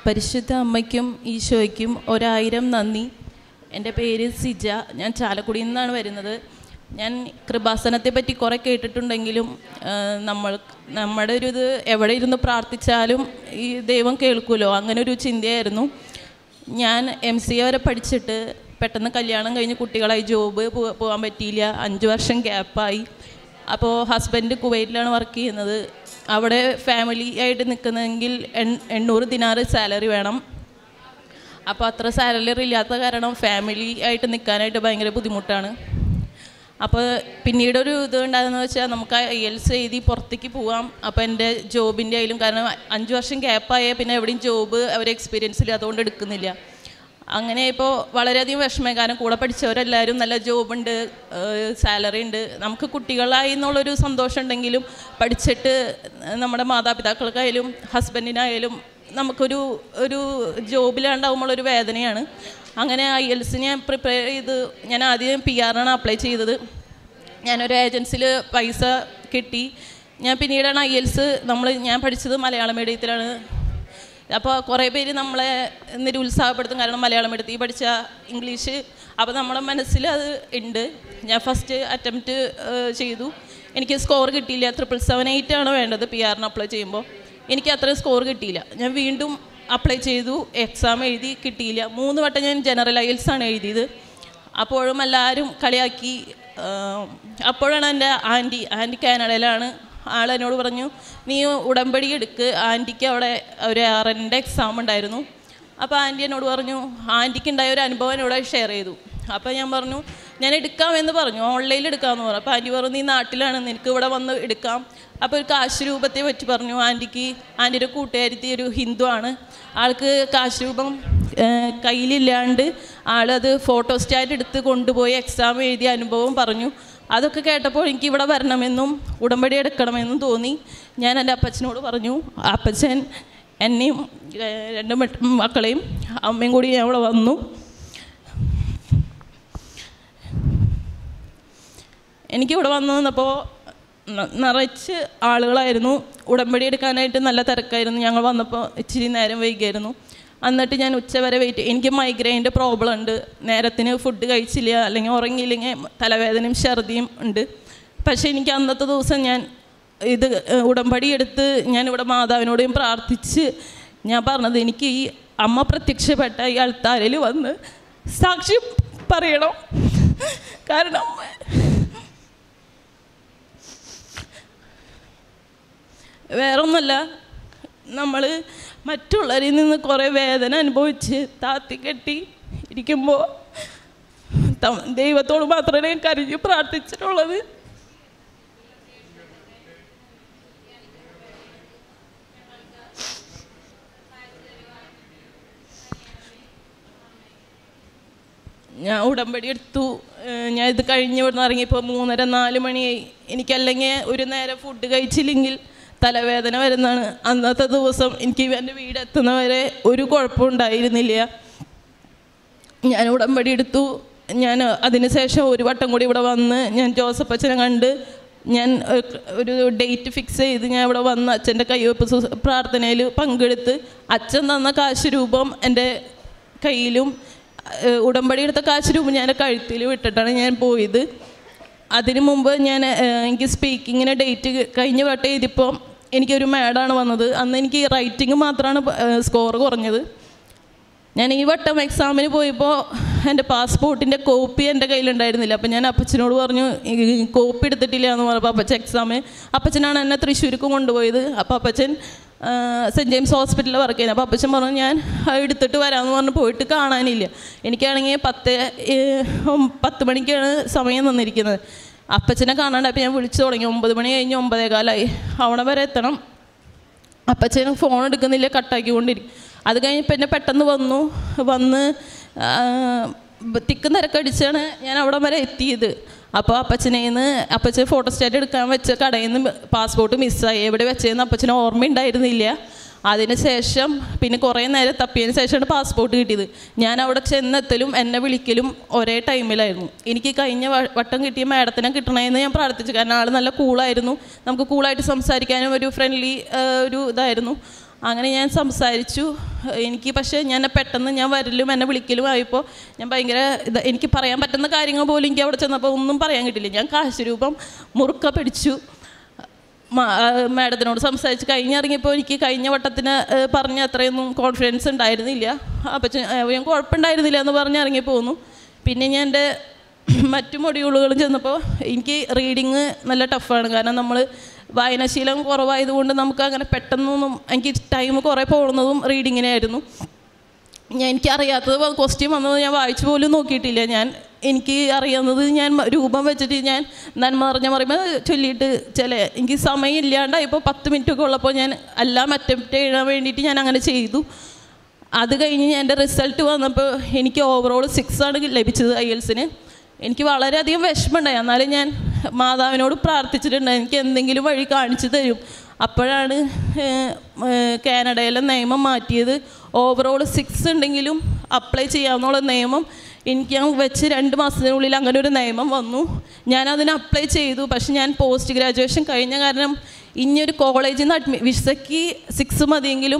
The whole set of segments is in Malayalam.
പരിശുദ്ധ അമ്മയ്ക്കും ഈശോയ്ക്കും 1000 നന്ദി. എൻ്റെ പേര് സിജ. ഞാൻ ചാലക്കുടിയിൽ നിന്നാണ് വരുന്നത്. ഞാൻ കൃപാസനത്തെ പറ്റി കുറേ കേട്ടിട്ടുണ്ടെങ്കിലും നമ്മുടെ ഒരു ഇത് എവിടെ ഇരുന്ന് പ്രാർത്ഥിച്ചാലും ഈ ദൈവം കേൾക്കുമല്ലോ, അങ്ങനെ ഒരു ചിന്തയായിരുന്നു. ഞാൻ MCA വരെ പഠിച്ചിട്ട് പെട്ടെന്ന് കല്യാണം കഴിഞ്ഞ് കുട്ടികളായി, ജോബ് പോകാൻ പറ്റിയില്ല. 5 വർഷം ഗ്യാപ്പായി. അപ്പോൾ ഹസ്ബൻഡ് കുവൈറ്റിലാണ് വർക്ക് ചെയ്യുന്നത്. അവിടെ ഫാമിലി ആയിട്ട് നിൽക്കുന്നതെങ്കിൽ 800 ദിനാർ സാലറി വേണം. അപ്പോൾ അത്ര സാലറി ഇല്ലാത്ത കാരണം ഫാമിലി ആയിട്ട് നിൽക്കാനായിട്ട് ഭയങ്കര ബുദ്ധിമുട്ടാണ്. അപ്പോൾ പിന്നീടൊരു ഇത് ഉണ്ടാകുന്നത് വെച്ചാൽ നമുക്ക് IELTS എഴുതി പുറത്തേക്ക് പോവാം. അപ്പോൾ എൻ്റെ ജോബിൻ്റെ ആയാലും, കാരണം 5 വർഷം ഗ്യാപ്പായ പിന്നെ എവിടെയും ജോബ് അവർ എക്സ്പീരിയൻസ് ഇല്ല, അതുകൊണ്ട് എടുക്കുന്നില്ല. അങ്ങനെ ഇപ്പോൾ വളരെയധികം വിഷമം. കാരണം കൂടെ പഠിച്ചവരെല്ലാവരും നല്ല ജോബുണ്ട്, സാലറി ഉണ്ട്. നമുക്ക് കുട്ടികളായി എന്നുള്ളൊരു സന്തോഷം ഉണ്ടെങ്കിലും പഠിച്ചിട്ട് നമ്മുടെ മാതാപിതാക്കൾക്കായാലും ഹസ്ബൻഡിനായാലും നമുക്കൊരു ജോബിലാണ്ടാവുമ്പോഴൊരു വേദനയാണ്. അങ്ങനെ IELTS ഞാൻ പ്രിപ്പയർ ചെയ്ത് ഞാൻ ആദ്യം PR ആണ് അപ്ലൈ ചെയ്തത്. ഞാനൊരു ഏജൻസിയിൽ പൈസ കിട്ടി. ഞാൻ പിന്നീടാണ് IELTS ഞാൻ പഠിച്ചത് മലയാളം മീഡിയത്തിലാണ്. അപ്പോൾ കുറേ പേര് നമ്മളെ നിരുത്സാഹപ്പെടുത്തും, കാരണം മലയാളം മീഡിയത്തിൽ പഠിച്ച ഇംഗ്ലീഷ്. അപ്പോൾ നമ്മുടെ മനസ്സിൽ അത് ഉണ്ട്. ഞാൻ ഫസ്റ്റ് അറ്റംപ്റ്റ് ചെയ്തു. എനിക്ക് സ്കോർ കിട്ടിയില്ല. 778 ആണ് വേണ്ടത് PR അപ്ലൈ ചെയ്യുമ്പോൾ. എനിക്ക് അത്രയും സ്കോർ കിട്ടിയില്ല. ഞാൻ വീണ്ടും അപ്ലൈ ചെയ്തു, എക്സാം എഴുതി, കിട്ടിയില്ല. 3 വട്ടം ഞാൻ ജനറൽ IELTS ആണ് എഴുതിയത്. അപ്പോഴും എല്ലാവരും കളിയാക്കി. അപ്പോഴാണ് എൻ്റെ ആൻറ്റി കാനഡയിലാണ്. ആളെന്നോട് പറഞ്ഞു, നീ ഉടമ്പടി എടുക്ക്, ആൻറ്റിക്ക് അവിടെ ഒരു RN-ൻ്റെ എക്സാം ഉണ്ടായിരുന്നു. അപ്പോൾ ആൻറ്റി എന്നോട് പറഞ്ഞു, ആൻറ്റിക്ക് ഉണ്ടായ ഒരു അനുഭവം എന്നോട് ഷെയർ ചെയ്തു. അപ്പോൾ ഞാൻ പറഞ്ഞു, ഞാൻ എടുക്കാമെന്ന് പറഞ്ഞു, ഓൺലൈനിൽ എടുക്കാമെന്ന് പറഞ്ഞു. അപ്പോൾ ആൻറ്റി പറഞ്ഞു, നീ നാട്ടിലാണ്, നിനക്ക് ഇവിടെ വന്ന് എടുക്കാം. അപ്പോൾ ഒരു കാശ് രൂപത്തെ പറ്റി പറഞ്ഞു. ആൻറ്റിയുടെ കൂട്ടുകാരത്തി ഒരു ഹിന്ദു ആണ്. ആൾക്ക് കാശ് രൂപം കയ്യിലില്ലാണ്ട് ആളത് ഫോട്ടോസ്റ്റാറ്റ് എടുത്ത് കൊണ്ടുപോയി എക്സാം എഴുതിയ അനുഭവം പറഞ്ഞു. അതൊക്കെ കേട്ടപ്പോൾ എനിക്ക് ഇവിടെ വരണമെന്നും ഉടമ്പടി എടുക്കണമെന്നും തോന്നി. ഞാൻ എൻ്റെ അപ്പച്ചനോട് പറഞ്ഞു. അപ്പച്ചൻ എന്നെയും 2 മക്കളെയും അമ്മയും കൂടി ഞാൻ ഇവിടെ വന്നു. എനിക്കിവിടെ വന്നപ്പോൾ നിറച്ച് ആളുകളായിരുന്നു. ഉടമ്പടി എടുക്കാനായിട്ട് നല്ല തിരക്കായിരുന്നു. ഞങ്ങൾ വന്നപ്പോൾ ഇച്ചിരി നേരം വൈകിയായിരുന്നു. എന്നിട്ട് ഞാൻ ഉച്ചവരെ വെയിറ്റ്. എനിക്ക് മൈഗ്രെയിൻ്റെ പ്രോബ്ലം ഉണ്ട്. നേരത്തിന് ഫുഡ് കഴിച്ചില്ല, അല്ലെങ്കിൽ ഉറങ്ങിയില്ലെങ്കിൽ തലവേദനയും ഛർദിയും ഉണ്ട്. പക്ഷേ എനിക്ക് അന്നത്തെ ദിവസം ഞാൻ ഉടമ്പടി എടുത്ത് ഞാനിവിടെ മാതാവിനോടും പ്രാർത്ഥിച്ച് ഞാൻ പറഞ്ഞത്, എനിക്ക് ഈ അമ്മ പ്രത്യക്ഷപ്പെട്ട ഈ അൾത്താരയിൽ വന്ന് സാക്ഷ്യം പറയണം. കാരണം വേറൊന്നുമല്ല, നമ്മൾ മറ്റുള്ളവരിൽ നിന്ന് കുറേ വേദന അനുഭവിച്ച് താത്തിക്കെട്ടി ഇരിക്കുമ്പോൾ ദൈവത്തോട് മാത്രമേ കരഞ്ഞ് പ്രാർത്ഥിച്ചിട്ടുള്ളത്. ഞാൻ ഉടമ്പടി എടുത്തു. ഞാൻ ഇത് കഴിഞ്ഞ് ഇവിടെ നിന്ന് ഇറങ്ങിയപ്പോൾ 3:30-4 മണിയായി. എനിക്കല്ലെങ്കിൽ ഒരു നേരം ഫുഡ് കഴിച്ചില്ലെങ്കിൽ തലവേദന വരുന്നതാണ്. അന്നത്തെ ദിവസം എനിക്ക് എൻ്റെ വീടെത്തുന്നവരെ ഒരു കുഴപ്പമുണ്ടായിരുന്നില്ല. ഞാൻ ഉടമ്പടി എടുത്തു. ഞാൻ അതിനുശേഷം ഒരു വട്ടം കൂടി ഇവിടെ വന്ന് ഞാൻ ജോസഫ് അച്ഛനെ കണ്ട് ഞാൻ ഒരു ഡേറ്റ് ഫിക്സ് ചെയ്ത് ഞാൻ ഇവിടെ വന്ന് അച്ഛൻ്റെ കയ്യൊപ്പ് പ്രാർത്ഥനയിൽ പങ്കെടുത്ത് അച്ഛൻ തന്ന കാശ് രൂപം എൻ്റെ കയ്യിലും ഉടമ്പടി എടുത്ത കാശ് രൂപം ഞാൻ കഴുത്തിൽ വിട്ടിട്ടാണ് ഞാൻ പോയത്. അതിനു മുമ്പ് എനിക്ക് സ്പീക്കിങ്ങിന് ഡേറ്റ് കഴിഞ്ഞ വട്ടം എഴുതിയപ്പോൾ എനിക്കൊരു മാഡാണ് വന്നത്. അന്ന് എനിക്ക് റൈറ്റിംഗ് മാത്രമാണ് സ്കോർ കുറഞ്ഞത്. ഞാൻ ഈ വട്ടം എക്സാമിന് പോയപ്പോൾ എൻ്റെ പാസ്പോർട്ടിൻ്റെ കോപ്പി എൻ്റെ കയ്യിലുണ്ടായിരുന്നില്ല. അപ്പോൾ ഞാൻ അപ്പച്ചനോട് പറഞ്ഞു, കോപ്പി എടുത്തിട്ടില്ല എന്ന് പറഞ്ഞപ്പോൾ അപ്പച്ചനാണ് എന്നെ തൃശ്ശൂർക്ക് കൊണ്ടുപോയത്. അപ്പോൾ അപ്പച്ചൻ സെൻറ്റ് ജെയിംസ് ഹോസ്പിറ്റലിൽ വർക്ക് ചെയ്യുന്നത്. അപ്പോൾ അപ്പച്ചൻ പറഞ്ഞു, ഞാൻ എടുത്തിട്ട് വരാമെന്ന് പറഞ്ഞ് പോയിട്ട് കാണാനില്ല. എനിക്കാണെങ്കിൽ 10 മണിക്കാണ് സമയം തന്നിരിക്കുന്നത്. അപ്പച്ചനെ കാണാണ്ടായപ്പോൾ ഞാൻ വിളിച്ചു തുടങ്ങി. 9 മണി കഴിഞ്ഞ് 9:15 അവിടെ വരെ എത്തണം. അപ്പച്ചന് ഫോൺ എടുക്കുന്നില്ല, കട്ടാക്കിക്കൊണ്ടിരിക്കും. അത് കഴിഞ്ഞപ്പോൾ എന്നെ പെട്ടെന്ന് വന്ന് തിക്കും തിരക്കടിച്ചാണ് ഞാൻ അവിടെ വരെ എത്തിയത്. അപ്പോൾ അപ്പച്ചൻ ഫോട്ടോസ്റ്റാറ്റ് എടുക്കാൻ വെച്ച കടയിൽ നിന്ന് പാസ്പോർട്ട് മിസ്സായി. എവിടെ വെച്ചതെന്ന് അപ്പച്ചന് ഓർമ്മയുണ്ടായിരുന്നില്ല. അതിനുശേഷം പിന്നെ കുറേ നേരം തപ്പിയതിന് ശേഷമാണ് പാസ്പോർട്ട് കിട്ടിയത്. ഞാൻ അവിടെ ചെന്നെത്തലും എന്നെ വിളിക്കലും ഒരേ ടൈമിലായിരുന്നു. എനിക്ക് കഴിഞ്ഞ വട്ടം കിട്ടിയ മാഡത്തിനെ കിട്ടണമെന്ന് ഞാൻ പ്രാർത്ഥിച്ചു. കാരണം ആൾ നല്ല കൂളായിരുന്നു, നമുക്ക് കൂളായിട്ട് സംസാരിക്കാനും ഒരു ഫ്രണ്ട്ലി ഒരു ഇതായിരുന്നു. അങ്ങനെ ഞാൻ സംസാരിച്ചു. എനിക്ക് പക്ഷേ പെട്ടെന്ന് ഞാൻ വരലും എന്നെ വിളിക്കലും ആയപ്പോൾ ഞാൻ ഭയങ്കര എനിക്ക് പറയാൻ പറ്റുന്ന കാര്യങ്ങൾ പോലും എനിക്ക് അവിടെ ചെന്നപ്പോൾ ഒന്നും പറയാൻ കിട്ടില്ല. ഞാൻ കാശുരൂപം മുറുക്ക പിടിച്ചു. മാഡത്തിനോട് സംസാരിച്ച് കഴിഞ്ഞിറങ്ങിയപ്പോൾ എനിക്ക് കഴിഞ്ഞ വട്ടത്തിന് പറഞ്ഞ അത്രയൊന്നും കോൺഫിഡൻസ് ഉണ്ടായിരുന്നില്ല. അപ്പം ഞാൻ കുഴപ്പമുണ്ടായിരുന്നില്ല എന്ന് പറഞ്ഞിറങ്ങി പോന്നു. പിന്നെ ഞാൻ എൻ്റെ മറ്റു മൊഡ്യൂളുകളും ചെന്നപ്പോൾ എനിക്ക് റീഡിങ് നല്ല ടഫാണ്. കാരണം നമ്മൾ വായനാശീലം കുറവായതുകൊണ്ട് നമുക്ക് അങ്ങനെ പെട്ടെന്നൊന്നും എനിക്ക് ടൈം കുറേ പോകുന്നതും റീഡിങ്ങിനായിരുന്നു. എനിക്കറിയാത്തത് ക്വസ്റ്റ്യൻ വന്നത് ഞാൻ വായിച്ചു പോലും നോക്കിയിട്ടില്ല. എനിക്ക് അറിയാവുന്നത് ഞാൻ രൂപം വെച്ചിട്ട് ഞാൻ നന്മ നിറഞ്ഞ പറയുമ്പോൾ ചൊല്ലിയിട്ട് എനിക്ക് സമയമില്ലാണ്ട് ഇപ്പോൾ 10 മിനിറ്റൊക്കെ ഉള്ളപ്പോൾ ഞാൻ എല്ലാം അറ്റംപ്റ്റ് ചെയ്യാൻ വേണ്ടിയിട്ട് ഞാൻ അങ്ങനെ ചെയ്തു. അത് കഴിഞ്ഞ് എൻ്റെ റിസൾട്ട് വന്നപ്പോൾ എനിക്ക് ഓവറോൾ 6 ആണ് ലഭിച്ചത് IELTS-ന്. എനിക്ക് വളരെയധികം വിഷമമുണ്ടായി. എന്നാലും ഞാൻ മാതാവിനോട് പ്രാർത്ഥിച്ചിട്ടുണ്ട് എനിക്ക് എന്തെങ്കിലും വഴി കാണിച്ചു തരും. അപ്പോഴാണ് കാനഡയിലെ നിയമം മാറ്റിയത്. ഓവറോൾ 6 ഉണ്ടെങ്കിലും അപ്ലൈ ചെയ്യാവുന്നുള്ള നിയമം ഞാൻ വെച്ച് 2 മാസത്തിനുള്ളിൽ അങ്ങനെ ഒരു നിയമം വന്നു. ഞാനതിന് അപ്ലൈ ചെയ്തു. പക്ഷെ ഞാൻ പോസ്റ്റ് ഗ്രാജുവേഷൻ കഴിഞ്ഞ കാരണം ഇനിയൊരു കോളേജിൽ നിന്ന് വിസയ്ക്ക് 6 മതിയെങ്കിലും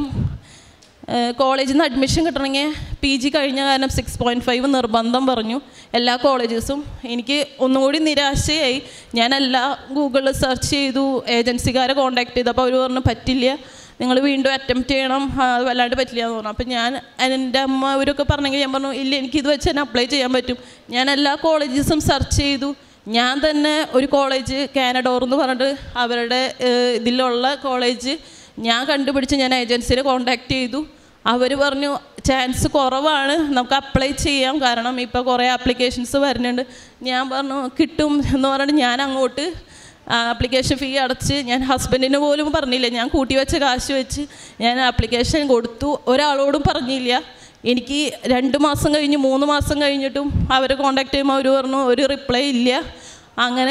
കോളേജിൽ നിന്ന് അഡ്മിഷൻ കിട്ടണമെങ്കിൽ PG കഴിഞ്ഞ കാരണം 6.5 നിർബന്ധം പറഞ്ഞു എല്ലാ കോളേജസും. എനിക്ക് ഒന്നും കൂടി നിരാശയായി. ഞാനെല്ലാം ഗൂഗിളിൽ സെർച്ച് ചെയ്തു, ഏജൻസിക്കാരെ കോൺടാക്ട് ചെയ്തു. അപ്പോൾ അവർ പറഞ്ഞു പറ്റില്ല, നിങ്ങൾ വീണ്ടും അറ്റംപ്റ്റ് ചെയ്യണം, വല്ലാണ്ട് പറ്റില്ല എന്ന് പറഞ്ഞു. അപ്പം എൻ്റെ അമ്മ അവരൊക്കെ പറഞ്ഞെങ്കിൽ ഞാൻ പറഞ്ഞു ഇല്ല, എനിക്കിത് വെച്ച് തന്നെ അപ്ലൈ ചെയ്യാൻ പറ്റും. ഞാൻ എല്ലാ കോളേജസും സെർച്ച് ചെയ്തു. ഞാൻ തന്നെ ഒരു കോളേജ് കാനഡോർ എന്ന് പറഞ്ഞിട്ട് അവരുടെ ഇതിലുള്ള കോളേജ് ഞാൻ കണ്ടുപിടിച്ച് ഞാൻ ഏജൻസിനെ കോൺടാക്ട് ചെയ്തു. അവർ പറഞ്ഞു ചാൻസ് കുറവാണ്, നമുക്ക് അപ്ലൈ ചെയ്യാം, കാരണം ഇപ്പോൾ കുറേ ആപ്ലിക്കേഷൻസ് വരുന്നുണ്ട്. ഞാൻ പറഞ്ഞു കിട്ടും എന്ന് പറഞ്ഞിട്ട് ഞാൻ അങ്ങോട്ട് ആപ്ലിക്കേഷൻ ഫീ അടച്ച് ഞാൻ ഹസ്ബൻഡിന് പോലും പറഞ്ഞില്ല. ഞാൻ കൂട്ടി വെച്ച കാശ് വെച്ച് ഞാൻ ആപ്ലിക്കേഷൻ കൊടുത്തു. ഒരാളോടും പറഞ്ഞില്ല. എനിക്ക് 2 മാസം കഴിഞ്ഞ് 3 മാസം കഴിഞ്ഞിട്ടും അവരെ കോൺടാക്ട് ചെയ്യുമ്പോൾ അവർ പറഞ്ഞു ഒരു റിപ്ലൈ ഇല്ല. അങ്ങനെ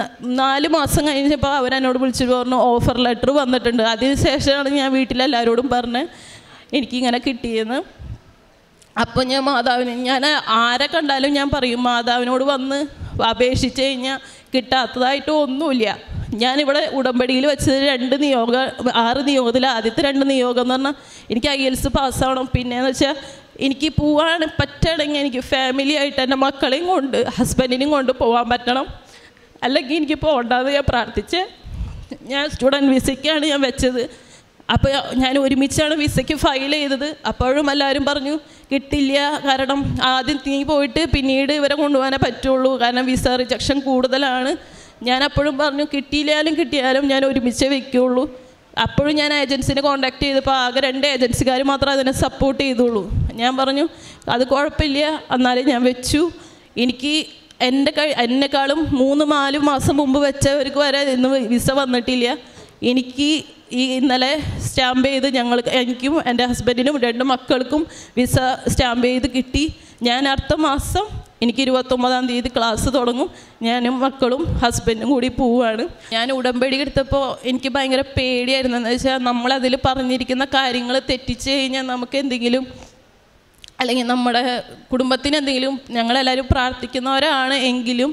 4 മാസം കഴിഞ്ഞപ്പോൾ അവരെന്നോട് വിളിച്ചിട്ട് പറഞ്ഞു ഓഫർ ലെറ്റർ വന്നിട്ടുണ്ട്. അതിന് ശേഷമാണ് ഞാൻ വീട്ടിലെല്ലാവരോടും പറഞ്ഞ് എനിക്കിങ്ങനെ കിട്ടിയെന്ന്. അപ്പോൾ ഞാൻ മാതാവിന് ഞാൻ ആരെ കണ്ടാലും ഞാൻ പറയും മാതാവിനോട് വന്ന് അപേക്ഷിച്ച് കഴിഞ്ഞാൽ കിട്ടാത്തതായിട്ട് ഒന്നുമില്ല. ഞാനിവിടെ ഉടമ്പടിയിൽ വെച്ചത് 6 നിയോഗത്തിൽ ആദ്യത്തെ 2 നിയോഗം എന്ന് പറഞ്ഞാൽ എനിക്ക് IELTS പാസ്സാവണം. പിന്നെയെന്ന് വെച്ചാൽ എനിക്ക് പോകാൻ പറ്റണമെങ്കിൽ എനിക്ക് ഫാമിലി ആയിട്ട് എൻ്റെ മക്കളെയും കൊണ്ട് ഹസ്ബൻഡിനെയും കൊണ്ട് പോകാൻ പറ്റണം, അല്ലെങ്കിൽ എനിക്ക് പോകണ്ടെന്ന് ഞാൻ പ്രാർത്ഥിച്ച് ഞാൻ സ്റ്റുഡൻറ്റ് വിസയ്ക്കാണ് ഞാൻ വെച്ചത്. അപ്പോൾ ഞാൻ ഒരുമിച്ചാണ് വിസയ്ക്ക് ഫയൽ ചെയ്തത്. അപ്പോഴും എല്ലാവരും പറഞ്ഞു കിട്ടില്ല, കാരണം ആദ്യം നീ പോയിട്ട് പിന്നീട് ഇവരെ കൊണ്ടുപോകാനേ പറ്റുള്ളൂ, കാരണം വിസ റിജക്ഷൻ കൂടുതലാണ്. ഞാൻ അപ്പോഴും പറഞ്ഞു കിട്ടിയാലും ഞാൻ ഒരുമിച്ചേ വയ്ക്കുള്ളൂ. അപ്പോഴും ഞാൻ ഏജൻസിനെ കോൺടാക്ട് ചെയ്തപ്പോൾ ആകെ 2 ഏജൻസിക്കാർ മാത്രമേ അതിനെ സപ്പോർട്ട് ചെയ്തുള്ളൂ. ഞാൻ പറഞ്ഞു അത് കുഴപ്പമില്ല, എന്നാലും ഞാൻ വെച്ചു. എനിക്ക് എന്നെക്കാളും 3-4 മാസം മുമ്പ് വെച്ചവർക്ക് വരെ ഇന്ന് വിസ വന്നിട്ടില്ല. എനിക്ക് ഇന്നലെ സ്റ്റാമ്പ് ചെയ്ത് എനിക്കും എൻ്റെ ഹസ്ബൻഡിനും 2 മക്കൾക്കും വിസ സ്റ്റാമ്പ് ചെയ്ത് കിട്ടി. ഞാൻ അടുത്ത മാസം എനിക്ക് 29-ാം തീയതി ക്ലാസ് തുടങ്ങും. ഞാനും മക്കളും ഹസ്ബൻഡും കൂടി പോവുകയാണ്. ഞാൻ ഉടമ്പടി എടുത്തപ്പോൾ എനിക്ക് ഭയങ്കര പേടിയായിരുന്നു. എന്ന് വെച്ചാൽ നമ്മളതിൽ പറഞ്ഞിരിക്കുന്ന കാര്യങ്ങൾ തെറ്റിച്ച് കഴിഞ്ഞാൽ നമുക്ക് എന്തെങ്കിലും, അല്ലെങ്കിൽ നമ്മുടെ കുടുംബത്തിന് എന്തെങ്കിലും, ഞങ്ങളെല്ലാവരും പ്രാർത്ഥിക്കുന്നവരാണ് എങ്കിലും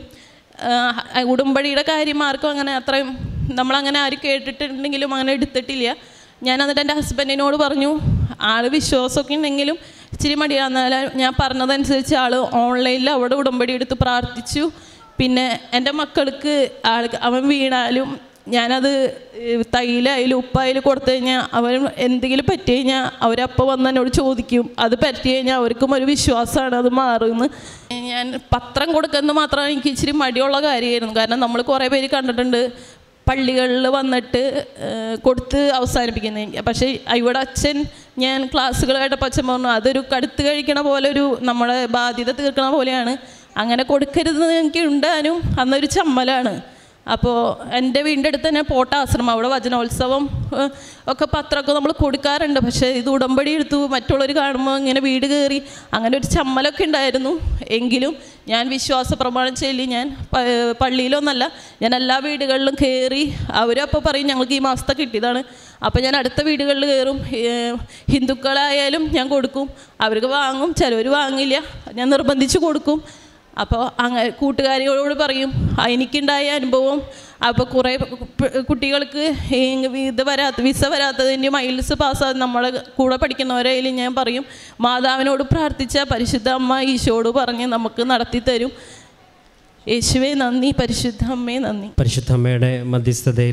ഉടമ്പടിയുടെ കാര്യം ആർക്കും അങ്ങനെ അത്രയും നമ്മളങ്ങനെ ആരും കേട്ടിട്ടുണ്ടെങ്കിലും അങ്ങനെ എടുത്തിട്ടില്ല. ഞാൻ എന്നിട്ട് എൻ്റെ ഹസ്ബൻഡിനോട് പറഞ്ഞു, ആൾ വിശ്വാസമൊക്കെ ഉണ്ടെങ്കിലും ഇച്ചിരി മടിയാണെന്നാലും ഞാൻ പറഞ്ഞതനുസരിച്ച് ആൾ ഓൺലൈനിൽ അവിടെ ഉടമ്പടി എടുത്ത് പ്രാർത്ഥിച്ചു. പിന്നെ എൻ്റെ മക്കൾക്ക് അവൻ വീണാലും ഞാനത് തൈലായാലും ഉപ്പായാലും കൊടുത്തു കഴിഞ്ഞാൽ അവർ എന്തെങ്കിലും പറ്റി കഴിഞ്ഞാൽ അവരപ്പോൾ വന്ന് എന്നോട് ചോദിക്കും. അത് പറ്റി കഴിഞ്ഞാൽ അവർക്കും ഒരു വിശ്വാസമാണ് അത് മാറുമെന്ന്. ഞാൻ പത്രം കൊടുക്കുന്നത് മാത്രമാണ് എനിക്ക് ഇച്ചിരി മടിയുള്ള കാര്യമായിരുന്നു. കാരണം നമ്മൾ കുറേ പേര് കണ്ടിട്ടുണ്ട് പള്ളികളിൽ വന്നിട്ട് കൊടുത്ത് അവസാനിപ്പിക്കുന്നത്. പക്ഷേ ഇവിടെ അച്ഛൻ ഞാൻ ക്ലാസ്സുകൾ കേട്ടപ്പോൾ അച്ഛൻ പറഞ്ഞു അതൊരു കടുത്ത് കഴിക്കണ പോലെ, ഒരു നമ്മുടെ ബാധ്യത തീർക്കണ പോലെയാണ്, അങ്ങനെ കൊടുക്കരുതെന്ന് എനിക്ക് ഉണ്ടാനും അന്നൊരു ചമ്മലാണ്. അപ്പോൾ എൻ്റെ വീടിൻ്റെ അടുത്ത് തന്നെ പോട്ടാശ്രമം, അവിടെ വചനോത്സവം ഒക്കെ പത്രമൊക്കെ നമ്മൾ കൊടുക്കാറുണ്ട്. പക്ഷേ ഇത് ഉടമ്പടി എടുത്തു മറ്റുള്ളവർ കാണുമ്പോൾ ഇങ്ങനെ വീട് കയറി അങ്ങനെ ഒരു ചമ്മലൊക്കെ ഉണ്ടായിരുന്നു. എങ്കിലും ഞാൻ വിശ്വാസ പ്രമാണം ചൊല്ലി ഞാൻ പള്ളിയിലൊന്നല്ല, ഞാൻ എല്ലാ വീടുകളിലും കയറി. അവരപ്പോൾ പറയും ഞങ്ങൾക്ക് ഈ മാസത്തെ കിട്ടിയതാണ്. അപ്പോൾ ഞാൻ അടുത്ത വീടുകളിൽ കയറും. ഹിന്ദുക്കളായാലും ഞാൻ കൊടുക്കും, അവർക്ക് വാങ്ങും, ചിലവർ വാങ്ങില്ല, ഞാൻ നിർബന്ധിച്ച് കൊടുക്കും. അപ്പോൾ അങ്ങനെ കൂട്ടുകാരികളോട് പറയും എനിക്കുണ്ടായ അനുഭവം. അപ്പോൾ കുറേ കുട്ടികൾക്ക് വിസ വരാത്തതിൻ്റെ മൈൽസ് പാസ്സാകാതെ നമ്മളെ കൂടെ പഠിക്കുന്നവരെയിൽ ഞാൻ പറയും മാതാവിനോട് പ്രാർത്ഥിച്ച പരിശുദ്ധ അമ്മ ഈശോയോട് പറഞ്ഞ് നമുക്ക് നടത്തി തരും. യേശുവേ നന്ദി, പരിശുദ്ധ അമ്മേ നന്ദി. പരിശുദ്ധ അമ്മയുടെ മധ്യസ്ഥതയിൽ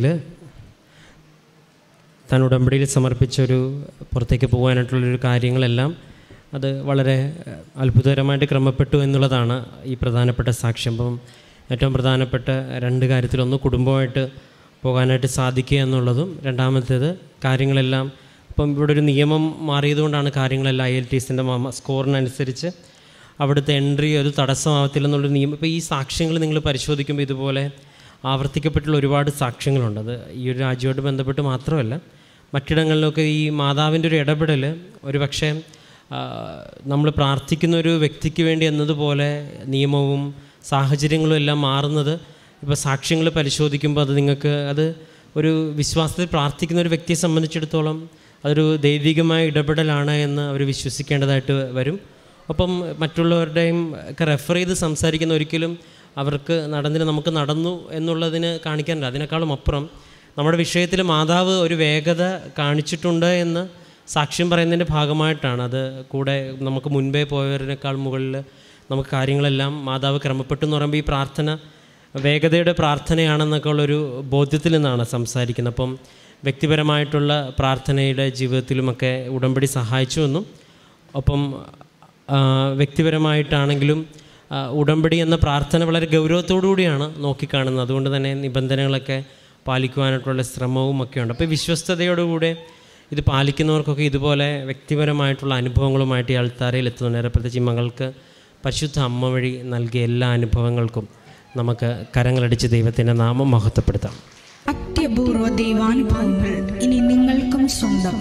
താൻ ഉടമ്പടിയിൽ സമർപ്പിച്ചൊരു പുറത്തേക്ക് പോകാനായിട്ടുള്ളൊരു കാര്യങ്ങളെല്ലാം അത് വളരെ അത്ഭുതകരമായിട്ട് ക്രമപ്പെട്ടു എന്നുള്ളതാണ് ഈ പ്രധാനപ്പെട്ട സാക്ഷ്യം. അപ്പം ഏറ്റവും പ്രധാനപ്പെട്ട 2 കാര്യത്തിലൊന്ന് കുടുംബമായിട്ട് പോകാനായിട്ട് സാധിക്കുക എന്നുള്ളതും, രണ്ടാമത്തേത് കാര്യങ്ങളെല്ലാം ഇപ്പം ഇവിടെ ഒരു നിയമം മാറിയതുകൊണ്ടാണ് കാര്യങ്ങളെല്ലാം IELTSൻ്റെ സ്കോറിനനുസരിച്ച് അവിടുത്തെ എൻട്രി ഒരു തടസ്സമാവത്തില്ലെന്നുള്ളൊരു നിയമം. ഇപ്പോൾ ഈ സാക്ഷ്യങ്ങൾ നിങ്ങൾ പരിശോധിക്കുമ്പോൾ ഇതുപോലെ ആവർത്തിക്കപ്പെട്ടുള്ള ഒരുപാട് സാക്ഷ്യങ്ങളുണ്ട്. അത് ഈ ഒരു രാജ്യമായിട്ട് ബന്ധപ്പെട്ട് മാത്രമല്ല, മറ്റിടങ്ങളിലൊക്കെ ഈ മാതാവിൻ്റെ ഒരു ഇടപെടൽ ഒരു പക്ഷേ നമ്മൾ പ്രാർത്ഥിക്കുന്ന ഒരു വ്യക്തിക്ക് വേണ്ടി എന്നതുപോലെ നിയമവും സാഹചര്യങ്ങളും എല്ലാം മാറുന്നത് ഇപ്പോൾ സാക്ഷ്യങ്ങൾ പരിശോധിക്കുമ്പോൾ അത് നിങ്ങൾക്ക് അത് ഒരു വിശ്വാസത്തിൽ പ്രാർത്ഥിക്കുന്ന ഒരു വ്യക്തിയെ സംബന്ധിച്ചിടത്തോളം അതൊരു ദൈവികമായ ഇടപെടലാണ് എന്ന് അവർ വിശ്വസിക്കേണ്ടതായിട്ട് വരും. ഒപ്പം മറ്റുള്ളവരുടെയും ഒക്കെ റെഫർ ചെയ്ത് സംസാരിക്കുന്ന ഒരിക്കലും അവർക്ക് നമുക്ക് നടന്നു എന്നുള്ളതിന് കാണിക്കാനില്ല. അതിനേക്കാളും അപ്പുറം നമ്മുടെ വിഷയത്തിൽ മാതാവ് ഒരു വേഗത കാണിച്ചിട്ടുണ്ട് എന്ന് സാക്ഷ്യം പറയുന്നതിൻ്റെ ഭാഗമായിട്ടാണ്. അത് കൂടെ നമുക്ക് മുൻപേ പോയവരിനേക്കാൾ മുകളിൽ നമുക്ക് കാര്യങ്ങളെല്ലാം മാതാവ് ക്രമപ്പെട്ടു എന്ന് പറയുമ്പോൾ ഈ പ്രാർത്ഥന വേഗതയുടെ പ്രാർത്ഥനയാണെന്നൊക്കെ ഉള്ളൊരു ബോധ്യത്തിൽ നിന്നാണ് സംസാരിക്കുന്നത്. അപ്പം വ്യക്തിപരമായിട്ടുള്ള പ്രാർത്ഥനയുടെ ജീവിതത്തിലുമൊക്കെ ഉടമ്പടി സഹായിച്ചുവെന്നും ഒപ്പം വ്യക്തിപരമായിട്ടാണെങ്കിലും ഉടമ്പടി എന്ന പ്രാർത്ഥന വളരെ ഗൗരവത്തോടു കൂടിയാണ് നോക്കിക്കാണുന്നത്. അതുകൊണ്ട് തന്നെ നിബന്ധനകളൊക്കെ പാലിക്കുവാനായിട്ടുള്ള ശ്രമവും ഒക്കെ ഉണ്ട്. അപ്പോൾ വിശ്വസ്തയോടുകൂടെ ഇത് പാലിക്കുന്നവർക്കൊക്കെ ഇതുപോലെ വ്യക്തിപരമായിട്ടുള്ള അനുഭവങ്ങളുമായിട്ട് ഈ അൾത്താരയിൽ എത്തുന്നുണ്ട്. പ്രത്യേകിച്ച് മകൾക്ക് പരിശുദ്ധ അമ്മ വഴി നൽകിയ എല്ലാ അനുഭവങ്ങൾക്കും നമുക്ക് കരങ്ങളടിച്ച് ദൈവത്തിൻ്റെ നാമം മഹത്വപ്പെടുത്താം. അത്യപൂർവ ദൈവാനുഭവങ്ങൾ ഇനി നിങ്ങൾക്കും സ്വന്തം.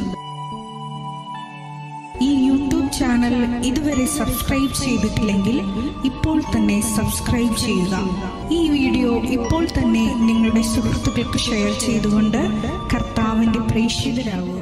ഈ യൂട്യൂബ് ചാനൽ ഇതുവരെ സബ്സ്ക്രൈബ് ചെയ്തിട്ടില്ലെങ്കിൽ ഇപ്പോൾ തന്നെ സബ്സ്ക്രൈബ് ചെയ്യുക. ഈ വീഡിയോ ഇപ്പോൾ തന്നെ നിങ്ങളുടെ സുഹൃത്തുക്കൾക്ക് ഷെയർ ചെയ്തുകൊണ്ട് കർത്താവിൻ്റെ പ്രേക്ഷിതരാകുക.